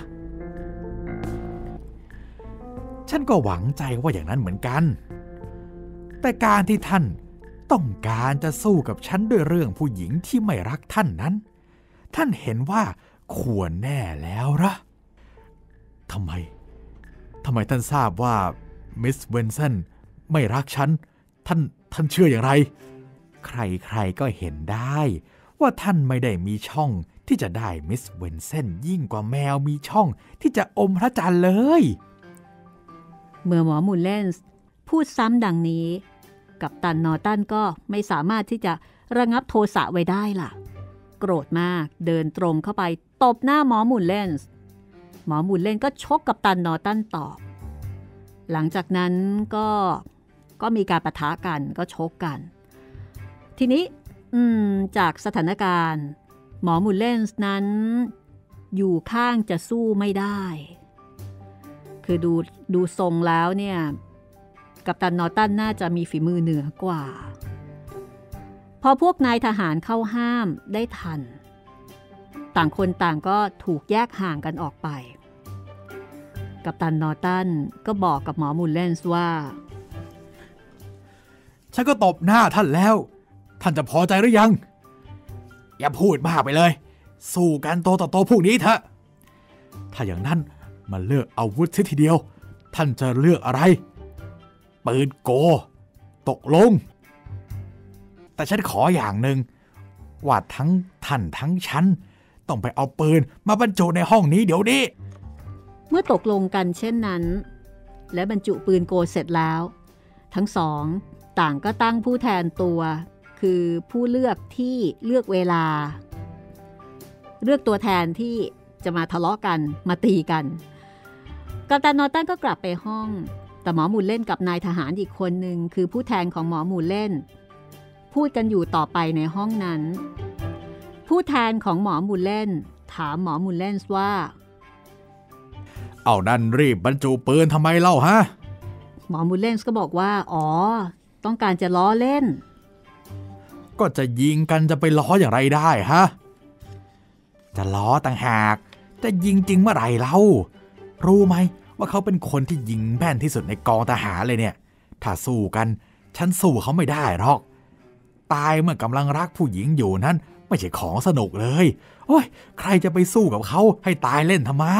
ฉันก็หวังใจว่าอย่างนั้นเหมือนกันแต่การที่ท่านต้องการจะสู้กับฉันด้วยเรื่องผู้หญิงที่ไม่รักท่านนั้นท่านเห็นว่าควรแน่แล้วเหรอทำไมทำไมท่านทราบว่ามิสเวนสันไม่รักฉันท่านท่านเชื่ออย่างไรใครๆก็เห็นได้ว่าท่านไม่ได้มีช่องที่จะได้มิสเวนสันยิ่งกว่าแมวมีช่องที่จะอมพระจันทร์เลยเมื่อหมอมูลเลนส์พูดซ้ำดังนี้กัปตันนอร์ตันก็ไม่สามารถที่จะระงับโทสะไว้ได้ล่ะโกรธมากเดินตรงเข้าไปตบหน้าหมอมูลเลนส์หมอมูลเลนส์ก็ชกกัปตันนอร์ตันตอบหลังจากนั้นก็ก็มีการปะทะกันก็ชกกันทีนี้จากสถานการณ์หมอมูลเลนส์นั้นอยู่ข้างจะสู้ไม่ได้คือดูดูทรงแล้วเนี่ยกัปตันนอร์ตันน่าจะมีฝีมือเหนือกว่าพอพวกนายทหารเข้าห้ามได้ทันต่างคนต่างก็ถูกแยกห่างกันออกไปกัปตันนอร์ตันก็บอกกับหมอมูลเลนส์ว่าฉันก็ตบหน้าท่านแล้วท่านจะพอใจหรือยังอย่าพูดมากไปเลยสู้กันโตต่อโตพวกนี้เถอะถ้าอย่างนั้นมาเลือกอาวุธทีเดียวท่านจะเลือกอะไรปืนโกตกลงแต่ฉันขออย่างหนึ่งว่าทั้งท่านทั้งฉันต้องไปเอาปืนมาบรรจุในห้องนี้เดี๋ยวนี้เมื่อตกลงกันเช่นนั้นและบรรจุปืนโกเสร็จแล้วทั้งสองต่างก็ตั้งผู้แทนตัวคือผู้เลือกที่เลือกเวลาเลือกตัวแทนที่จะมาทะเลาะกันมาตีกันกัปตันนอร์ตันก็กลับไปห้องแต่หมอมูลเล่นกับนายทหารอีกคนหนึ่งคือผู้แทนของหมอมูลเล่นพูดกันอยู่ต่อไปในห้องนั้นผู้แทนของหมอมูลเล่นถามหมอมูลเล่นว่าเอานั่นรีบบรรจุปืนทำไมเล่าฮะหมอมูลเล่นก็บอกว่าอ๋อต้องการจะล้อเล่นก็จะยิงกันจะไปล้ออย่างไรได้ฮะจะล้อต่างหากจะยิงจริงเมื่อไหร่เล่ารู้ไหมว่าเขาเป็นคนที่ยิงแม่นที่สุดในกองทหารเลยเนี่ยถ้าสู้กันฉันสู้เขาไม่ได้หรอกตายเมื่อกำลังรักผู้หญิงอยู่นั้นไม่ใช่ของสนุกเลยโอ้ยใครจะไปสู้กับเขาให้ตายเล่นทำไม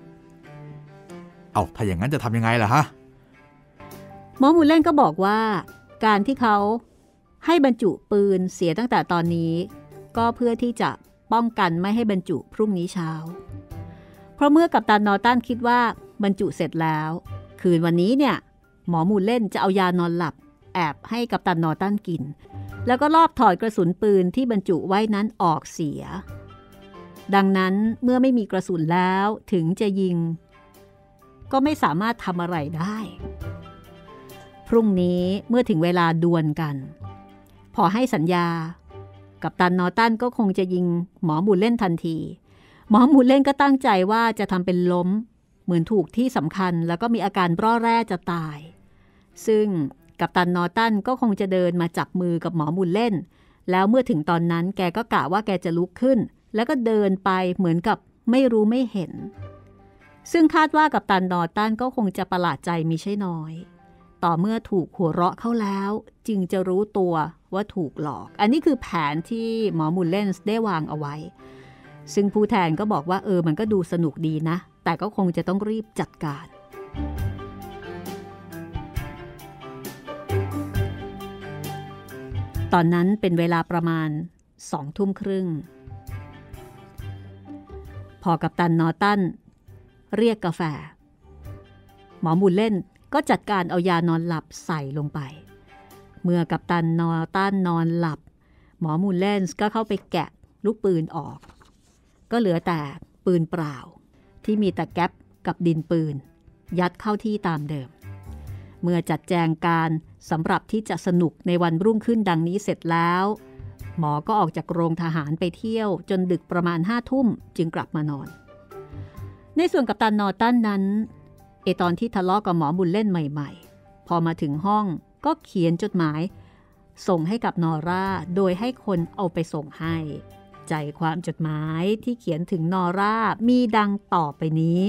เอาถ้าอย่างนั้นจะทำยังไงล่ะฮะหมอมูลเล่นก็บอกว่าการที่เขาให้บรรจุปืนเสียตั้งแต่ตอนนี้ก็เพื่อที่จะป้องกันไม่ให้บรรจุพรุ่งนี้เช้าเพราะเมื่อกัปตันนอร์ตันคิดว่าบรรจุเสร็จแล้วคืนวันนี้เนี่ยหมอมูลเล่นจะเอายานอนหลับแอบให้กัปตันนอร์ตันกินแล้วก็ลอบถอดกระสุนปืนที่บรรจุไว้นั้นออกเสียดังนั้นเมื่อไม่มีกระสุนแล้วถึงจะยิงก็ไม่สามารถทำอะไรได้พรุ่งนี้เมื่อถึงเวลาดวลกันพอให้สัญญากัปตันนอร์ตันก็คงจะยิงหมอมูลเล่นทันทีหมอมูลเล่นก็ตั้งใจว่าจะทำเป็นล้มเหมือนถูกที่สำคัญแล้วก็มีอาการร่อแร่จะตายซึ่งกัปตันนอร์ตันก็คงจะเดินมาจับมือกับหมอมูลเล่นแล้วเมื่อถึงตอนนั้นแกก็กะว่าแกจะลุกขึ้นแล้วก็เดินไปเหมือนกับไม่รู้ไม่เห็นซึ่งคาดว่ากัปตันนอร์ตันก็คงจะประหลาดใจมิใช่น้อยต่อเมื่อถูกหัวเราะเข้าแล้วจึงจะรู้ตัวว่าถูกหลอกอันนี้คือแผนที่หมอมูลเล่นได้วางเอาไว้ซึ่งผู้แทนก็บอกว่าเออมันก็ดูสนุกดีนะแต่ก็คงจะต้องรีบจัดการตอนนั้นเป็นเวลาประมาณสองทุ่มครึ่งพอกัปตันนอร์ตันเรียกกาแฟหมอมูลเล่นก็จัดการเอายานอนหลับใส่ลงไปเมื่อกัปตันนอร์ตันนอนหลับหมอมูลเล่นก็เข้าไปแกะลูกปืนออกก็เหลือแต่ปืนเปล่าที่มีแต่แก๊ปกับดินปืนยัดเข้าที่ตามเดิมเมื่อจัดแจงการสำหรับที่จะสนุกในวันรุ่งขึ้นดังนี้เสร็จแล้วหมอก็ออกจากโรงทหารไปเที่ยวจนดึกประมาณห้าทุ่มจึงกลับมานอนในส่วนกัปตันนอร์ตันนั้นเอตอนที่ทะเลาะกับหมอบุญเล่นใหม่ๆพอมาถึงห้องก็เขียนจดหมายส่งให้กับนอร่าโดยให้คนเอาไปส่งให้ใจความจดหมายที่เขียนถึงนอร่ามีดังต่อไปนี้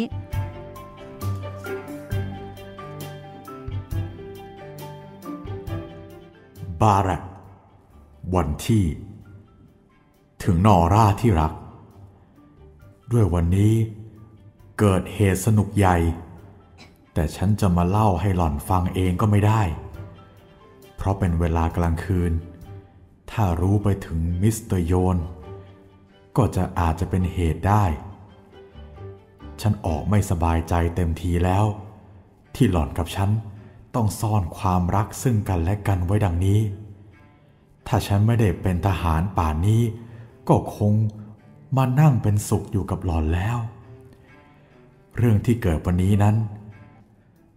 บารักวันที่ถึงนอร่าที่รักด้วยวันนี้เกิดเหตุสนุกใหญ่แต่ฉันจะมาเล่าให้หล่อนฟังเองก็ไม่ได้เพราะเป็นเวลากลางคืนถ้ารู้ไปถึงมิสเตอร์โยนก็จะอาจจะเป็นเหตุได้ฉันออกไม่สบายใจเต็มทีแล้วที่หล่อนกับฉันต้องซ่อนความรักซึ่งกันและกันไว้ดังนี้ถ้าฉันไม่ได้เป็นทหารป่านนี้ก็คงมานั่งเป็นสุขอยู่กับหล่อนแล้วเรื่องที่เกิดวันนี้นั้น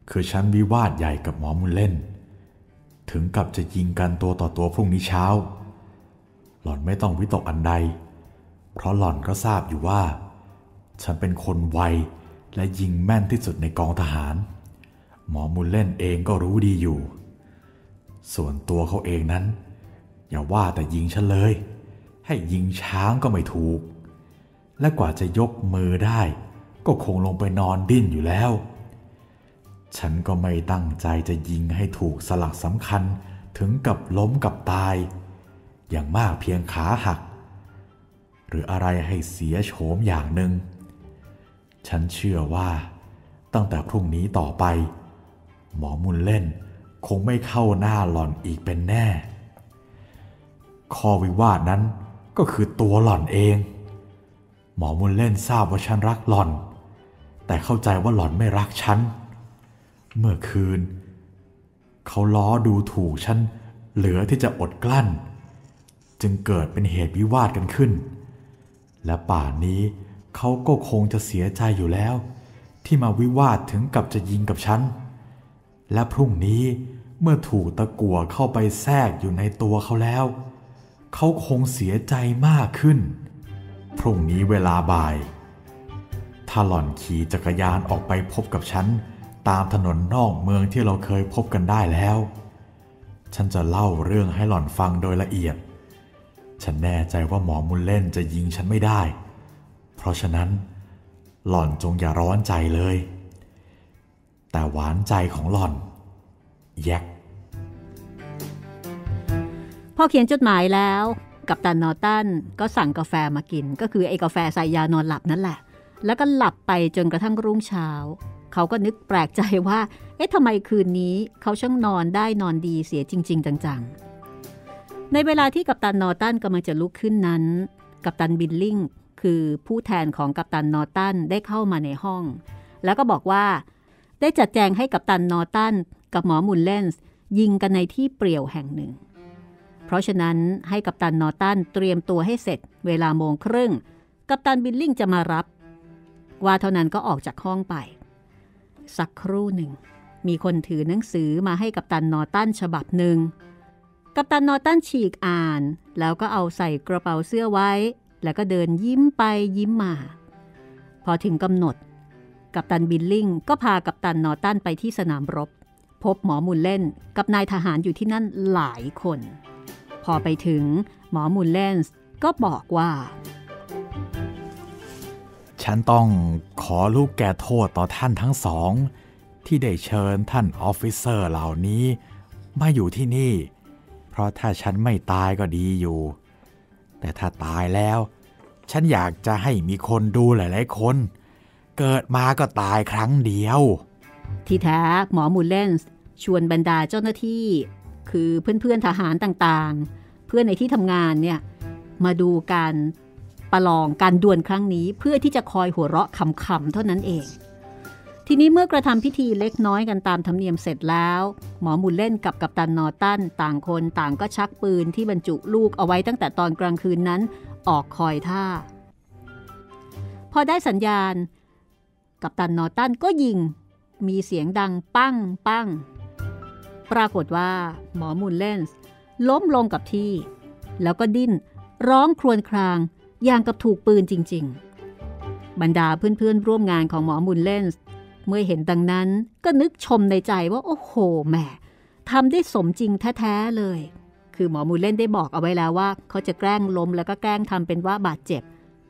คือฉันวิวาทใหญ่กับหมอมุลเล่นถึงกับจะยิงกันตัวต่อตัวพรุ่งนี้เช้าหล่อนไม่ต้องวิตกอันใดเพราะหล่อนก็ทราบอยู่ว่าฉันเป็นคนไวและยิงแม่นที่สุดในกองทหารหมอมุลเล่นเองก็รู้ดีอยู่ส่วนตัวเขาเองนั้นอย่าว่าแต่ยิงฉันเลยให้ยิงช้างก็ไม่ถูกและกว่าจะยกมือได้ก็คงลงไปนอนดิ้นอยู่แล้วฉันก็ไม่ตั้งใจจะยิงให้ถูกสลักสำคัญถึงกับล้มกับตายอย่างมากเพียงขาหักหรืออะไรให้เสียโฉมอย่างหนึ่งฉันเชื่อว่าตั้งแต่พรุ่งนี้ต่อไปหมอมุลเล่นคงไม่เข้าหน้าหล่อนอีกเป็นแน่ข้อวิวาทนั้นก็คือตัวหล่อนเองหมอมุลเล่นทราบว่าฉันรักหล่อนแต่เข้าใจว่าหล่อนไม่รักฉันเมื่อคืนเขาล้อดูถูกฉันเหลือที่จะอดกลั้นจึงเกิดเป็นเหตุวิวาทกันขึ้นและป่านนี้เขาก็คงจะเสียใจอยู่แล้วที่มาวิวาทถึงกับจะยิงกับฉันและพรุ่งนี้เมื่อถูกตะกั่วเข้าไปแทรกอยู่ในตัวเขาแล้วเขาคงเสียใจมากขึ้นพรุ่งนี้เวลาบ่ายถ้าหล่อนขี่จักรยานออกไปพบกับฉันตามถนนนอกเมืองที่เราเคยพบกันได้แล้วฉันจะเล่าเรื่องให้หล่อนฟังโดยละเอียดฉันแน่ใจว่าหมอมุลเล่นจะยิงฉันไม่ได้เพราะฉะนั้นหล่อนจงอย่าร้อนใจเลยแต่หวานใจของหล่อนแยกพอเขียนจดหมายแล้วกัปตันนอร์ตันก็สั่งกาแฟมากินก็คือไอ้กาแฟใส่ยานอนหลับนั่นแหละแล้วก็หลับไปจนกระทั่งรุ่งเช้าเขาก็นึกแปลกใจว่าเอ๊ะทำไมคืนนี้เขาช่างนอนได้นอนดีเสียจริงๆจังๆในเวลาที่กัปตันนอร์ตันกำลังจะลุกขึ้นนั้นกัปตันบิลลิงคือผู้แทนของกัปตันนอร์ตันได้เข้ามาในห้องแล้วก็บอกว่าได้จัดแจงให้กัปตันนอร์ตันกับหมอมุลเล่นส์ยิงกันในที่เปลี่ยวแห่งหนึ่งเพราะฉะนั้นให้กัปตันนอร์ตันเตรียมตัวให้เสร็จเวลาโมงครึ่งกัปตันบิลลิงจะมารับว่าเท่านั้นก็ออกจากห้องไปสักครู่หนึ่งมีคนถือหนังสือมาให้กัปตันนอร์ตันฉบับหนึ่งกัปตันนอร์ตันฉีกอ่านแล้วก็เอาใส่กระเป๋าเสื้อไว้แล้วก็เดินยิ้มไปยิ้มมาพอถึงกำหนดกัปตันบิลลิงก็พากัปตันนอร์ตันไปที่สนามรบพบหมอมุลเล่นกับนายทหารอยู่ที่นั่นหลายคนพอไปถึงหมอมุลเล่นก็บอกว่าฉันต้องขอลูกแก่โทษต่อท่านทั้งสองที่ได้เชิญท่านออฟฟิเซอร์เหล่านี้มาอยู่ที่นี่เพราะถ้าฉันไม่ตายก็ดีอยู่แต่ถ้าตายแล้วฉันอยากจะให้มีคนดูหลายๆคนเกิดมาก็ตายครั้งเดียวที่แท้หมอมุลเล่นชวนบรรดาเจ้าหน้าที่คือเพื่อนๆทหารต่างๆเพื่อนในที่ทำงานเนี่ยมาดูการประลองการดวลครั้งนี้เพื่อที่จะคอยหัวเราะขำๆเท่านั้นเองทีนี้เมื่อกระทำพิธีเล็กน้อยกันตามธรรมเนียมเสร็จแล้วหมอมุลเล่นกับกัปตันนอร์ตันต่างคนต่างก็ชักปืนที่บรรจุลูกเอาไว้ตั้งแต่ตอนกลางคืนนั้นออกคอยท่าพอได้สัญญาณกัปตันนอร์ตันก็ยิงมีเสียงดังปั้งปั้งปรากฏว่าหมอมุลเล่นล้มลงกับที่แล้วก็ดิ้นร้องครวญครางอย่างกับถูกปืนจริงๆบรรดาเพื่อนๆร่วมงานของหมอมุลเล่นเมื่อเห็นดังนั้นก็นึกชมในใจว่าโอ้โหแหมทำได้สมจริงแท้ๆเลยคือหมอมุลเล่นได้บอกเอาไว้แล้วว่าเขาจะแกล้งล้มแล้วก็แกล้งทำเป็นว่าบาดเจ็บ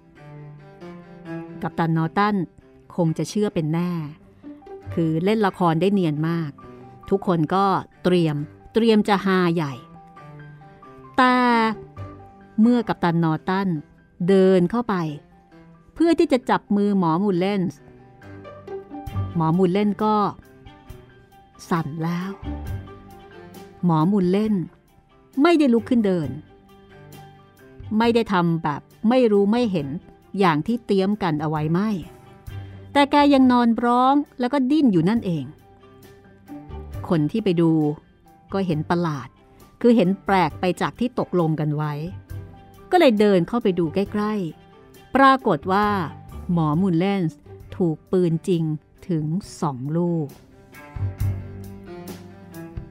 กัปตันนอร์ตันคงจะเชื่อเป็นแน่คือเล่นละครได้เนียนมากทุกคนก็เตรียมเตรียมจะฮาใหญ่แต่เมื่อกัปตันนอร์ตันเดินเข้าไปเพื่อที่จะจับมือหมอมุลเล่นหมอมุลเล่นก็สั่นแล้วหมอมุลเล่นไม่ได้ลุกขึ้นเดินไม่ได้ทำแบบไม่รู้ไม่เห็นอย่างที่เตรียมกันเอาไว้ไม่แต่แกยังนอนร้องแล้วก็ดิ้นอยู่นั่นเองคนที่ไปดูก็เห็นประหลาดคือเห็นแปลกไปจากที่ตกลงกันไว้ก็เลยเดินเข้าไปดูใกล้ๆปรากฏว่าหมอมุลเล่นถูกปืนจริงถึงสองลูก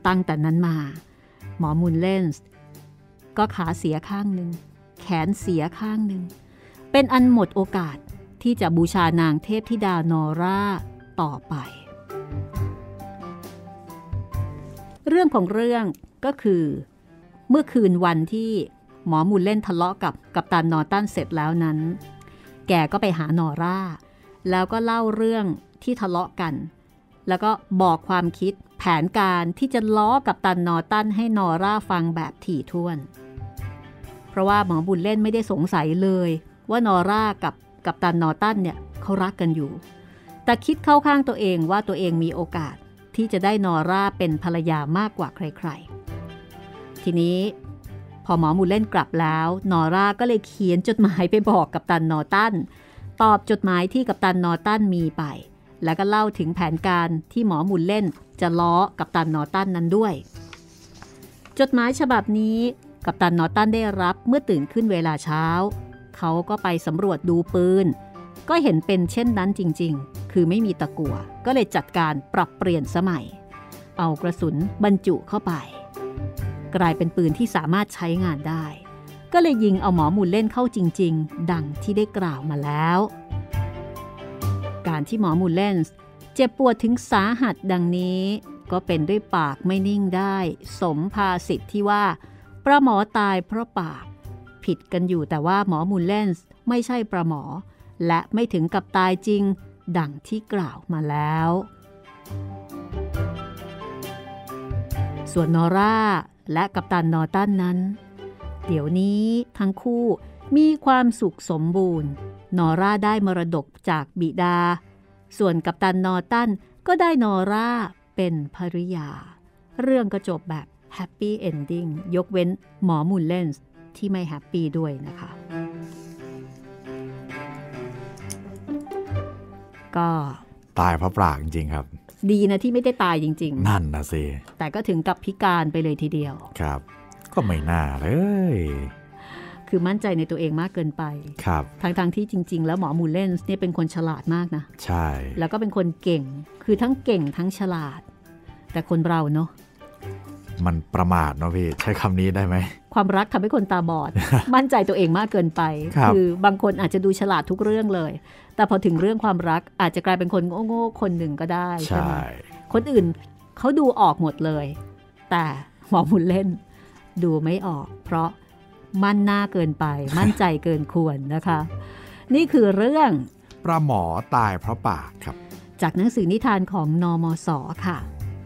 ตั้งแต่นั้นมาหมอมูลเลนส์ก็ขาเสียข้างหนึ่งแขนเสียข้างหนึ่งเป็นอันหมดโอกาสที่จะบูชานางเทพธิดานอร่าต่อไปเรื่องของเรื่องก็คือเมื่อคืนวันที่หมอมูลเล่นทะเลาะกับกัปตันนอร์ตันเสร็จแล้วนั้นแกก็ไปหานอร่าแล้วก็เล่าเรื่องที่ทะเลาะกันแล้วก็บอกความคิดแผนการที่จะล้อกัปตันนอร์ตันให้นอร่าฟังแบบถี่ถ้วนเพราะว่าหมอบุญเล่นไม่ได้สงสัยเลยว่านอร่ากับกัปตันนอร์ตันเนี่ยเขารักกันอยู่แต่คิดเข้าข้างตัวเองว่าตัวเองมีโอกาสที่จะได้นอร่าเป็นภรรยามากกว่าใครๆทีนี้พอหมอมูลเล่นกลับแล้วนอร่าก็เลยเขียนจดหมายไปบอกกัปตันนอร์ตันตอบจดหมายที่กัปตันนอร์ตันมีไปแล้วก็เล่าถึงแผนการที่หมอมูลเล่นจะล้อกัปตันนอร์ตันนั้นด้วยจดหมายฉบับนี้กัปตันนอร์ตันได้รับเมื่อตื่นขึ้นเวลาเช้าเขาก็ไปสำรวจดูปืนก็เห็นเป็นเช่นนั้นจริงๆคือไม่มีตะกั่วก็เลยจัดการปรับเปลี่ยนสมัยเอากระสุนบรรจุเข้าไปกลายเป็นปืนที่สามารถใช้งานได้ก็เลยยิงเอาหมอมูลเล่นเข้าจริงๆดังที่ได้กล่าวมาแล้วการที่หมอมูลเล่นเจ็บปวดถึงสาหัสดังนี้ก็เป็นด้วยปากไม่นิ่งได้สมภาษิตที่ว่าปลาหมอตายเพราะปากผิดกันอยู่แต่ว่าหมอมูลเล่นไม่ใช่ปลาหมอและไม่ถึงกับตายจริงดังที่กล่าวมาแล้วส่วนนอร่าและกัปตันนอร์ตันนั้นเดี๋ยวนี้ทั้งคู่มีความสุขสมบูรณ์นอร่าได้มรดกจากบิดาส่วนกัปตันนอร์ตันก็ได้นอร่าเป็นภริยาเรื่องก็จบแบบแฮปปี้เอนดิ้งยกเว้นหมอมูลเลนส์ที่ไม่แฮปปี้ด้วยนะคะก็ตายเพราะปากจริงๆครับดีนะที่ไม่ได้ตายจริงๆนั่นนะสิแต่ก็ถึงกับพิการไปเลยทีเดียวครับก็ไม่น่าเลยคือมั่นใจในตัวเองมากเกินไปครับทั้งๆที่จริงๆแล้วหมอมูลเลนส์เนี่ยเป็นคนฉลาดมากนะใช่แล้วก็เป็นคนเก่งคือทั้งเก่งทั้งฉลาดแต่คนเราเนาะมันประมาทเนาะพี่ใช้คำนี้ได้ไหมความรักทำให้คนตาบอด มั่นใจตัวเองมากเกินไป คือบางคนอาจจะดูฉลาดทุกเรื่องเลยแต่พอถึงเรื่องความรักอาจจะกลายเป็นคนโง่ๆคนหนึ่งก็ได้ใช่ไหมคนอื่นเขาดูออกหมดเลยแต่หมอมูลเล่นดูไม่ออกเพราะมั่นหน้าเกินไปมั่นใจเกินควรนะคะนี่คือเรื่องปลาหมอตายเพราะปากครับจากหนังสือนิทานของนมส.ค่ะ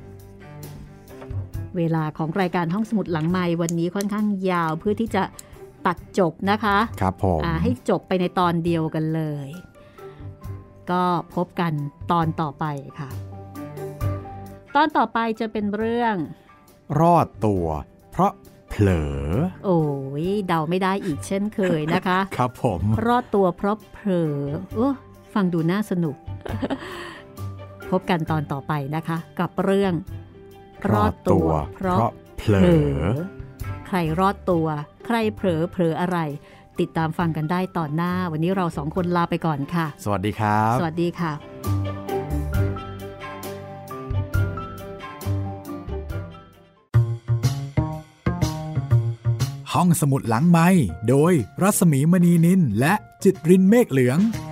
เวลาของรายการห้องสมุดหลังไมค์วันนี้ค่อนข้างยาวเพื่อที่จะตัดจบนะคะครับผมให้จบไปในตอนเดียวกันเลยก็พบกันตอนต่อไปค่ะตอนต่อไปจะเป็นเรื่องรอดตัวเพราะเผลอโอ้ยเดาไม่ได้อีกเช่นเคยนะคะครับผมรอดตัวเพราะเผลอโอ้ฟังดูน่าสนุก พบกันตอนต่อไปนะคะกับเรื่องรอดตัวเพราะเผลอใครรอดตัวใครเผลอเผลออะไรติดตามฟังกันได้ตอนหน้าวันนี้เราสองคนลาไปก่อนค่ะสวัสดีครับสวัสดีค่ะห้องสมุดหลังไมค์โดยรัศมีมณีนินและจิตรินเมฆเหลือง